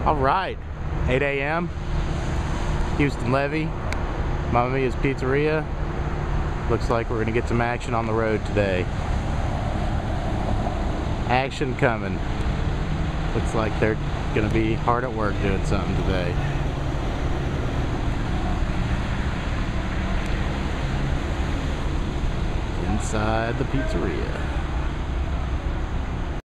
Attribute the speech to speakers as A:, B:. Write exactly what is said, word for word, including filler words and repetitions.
A: All right, eight A M Houston Levee, Mamma Mia's Pizzeria. Looks like we're gonna get some action on the road today. Action coming. Looks like they're gonna be hard at work doing something today. Inside the pizzeria.